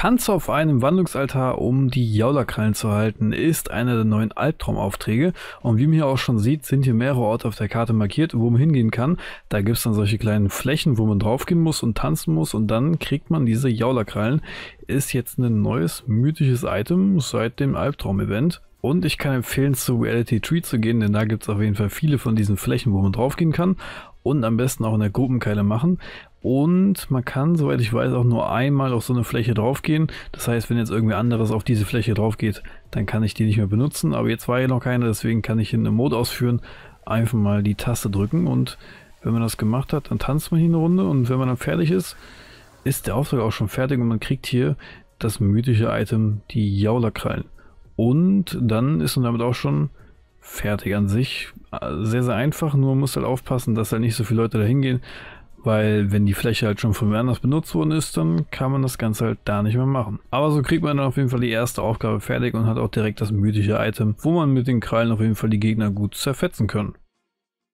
Tanze auf einem Wandlungsaltar, um die Jaulerkrallen zu halten, ist einer der neuen Albtraumaufträge. Und wie man hier auch schon sieht, sind hier mehrere Orte auf der Karte markiert, wo man hingehen kann. Da gibt es dann solche kleinen Flächen, wo man draufgehen muss und tanzen muss. Und dann kriegt man diese Jaulerkrallen. Ist jetzt ein neues mythisches Item seit dem Albtraum-Event. Und ich kann empfehlen, zu Reality Tree zu gehen, denn da gibt es auf jeden Fall viele von diesen Flächen, wo man draufgehen kann. Und am besten auch in der Gruppenkeile machen. Und man kann, soweit ich weiß, auch nur einmal auf so eine Fläche draufgehen. Das heißt, wenn jetzt irgendwer anderes auf diese Fläche drauf geht, dann kann ich die nicht mehr benutzen. Aber jetzt war hier noch keine, deswegen kann ich in einem Mode ausführen, einfach mal die Taste drücken. Und wenn man das gemacht hat, dann tanzt man hier eine Runde. Und wenn man dann fertig ist, ist der Auftrag auch schon fertig. Und man kriegt hier das mythische Item, die Jaulerkrallen. Und dann ist man damit auch schon fertig an sich. Sehr, sehr einfach, nur man muss halt aufpassen, dass halt nicht so viele Leute da hingehen. Weil wenn die Fläche halt schon von woanders benutzt worden ist, dann kann man das Ganze halt da nicht mehr machen. Aber so kriegt man dann auf jeden Fall die erste Aufgabe fertig und hat auch direkt das mythische Item, wo man mit den Krallen auf jeden Fall die Gegner gut zerfetzen kann.